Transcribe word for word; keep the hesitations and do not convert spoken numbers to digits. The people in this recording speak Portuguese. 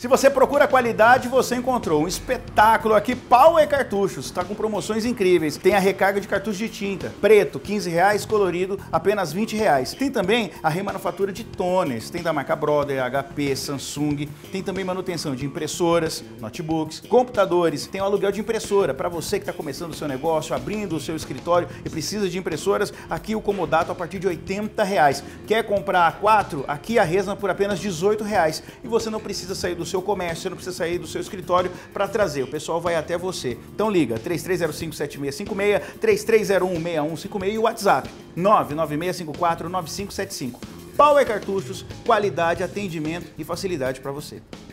Se você procura qualidade, você encontrou um espetáculo aqui. Power Cartuchos, está com promoções incríveis. Tem a recarga de cartucho de tinta, preto, quinze reais, colorido, apenas vinte reais. Tem também a remanufatura de toners, tem da marca Brother, H P, Samsung. Tem também manutenção de impressoras, notebooks, computadores. Tem o aluguel de impressora, para você que está começando o seu negócio, abrindo o seu escritório e precisa de impressoras, aqui o Comodato a partir de oitenta reais. Quer comprar quatro? Aqui a Resma por apenas dezoito reais. E você não precisa sair do seu comércio, você não precisa sair do seu escritório para trazer, o pessoal vai até você. Então liga, três três zero cinco, sete seis cinco seis, três três zero um, seis um cinco seis e o WhatsApp, nove nove seis cinco quatro, nove cinco sete cinco. Power Cartuchos, qualidade, atendimento e facilidade para você.